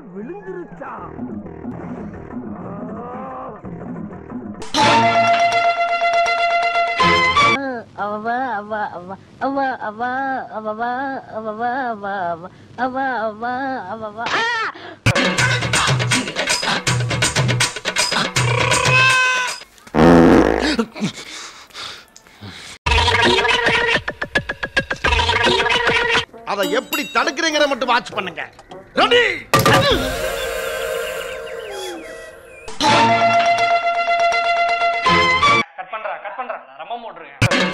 விழுந்துருச்சா? அதை எப்படி தடுக்கிறீங்கற மட்டும் வாட்ச் பண்ணுங்க. ரெடி? கட் பண்றா. ரம்ம மூடுறேன்.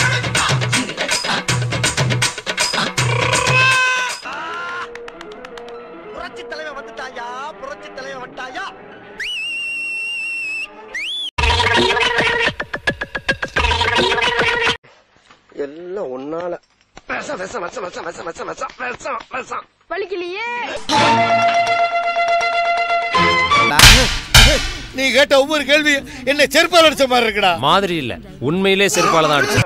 புரட்சி தலைவன் வந்துட்டாயா, புரட்சி தலைவன் வந்துட்டாயா. எல்லாம் ஒன்னால வலிக்கலையே. நீ கேட்ட ஒவ்வொரு கேள்வி என்ன செருப்பால் அடிச்ச மாதிரி இருக்குடா. மாதிரி இல்ல, உண்மையிலே செருப்பால தான் அடிச்ச.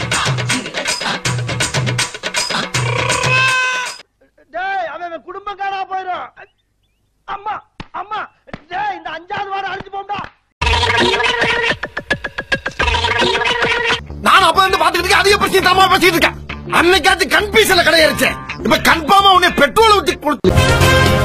டேய் அவன் குடும்பக்காரா போயிடும். அம்மா அம்மா டேய் இந்த 5வது வாரம் அடிச்சு போடா. நான் அப்ப வந்து பாத்துக்கிட்டு அதிக பிரச்சனை தாமா பேசிட்டு இருக்கேன். அன்னைக்காச்சும் கன்ஃபியூஷன்ல கிடையாச்சு. இப்ப கன்ஃபார்மா உன்னை பெட்ரோல் ஊத்தி